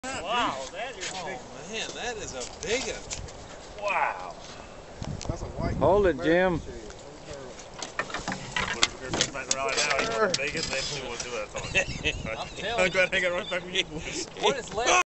Wow, that is big. Man, that is a big one. Wow. That's a white. Hold it, Jim. Right now, he's one of the biggest. They will do that. I'm telling you. Hang on right back with you. What is left?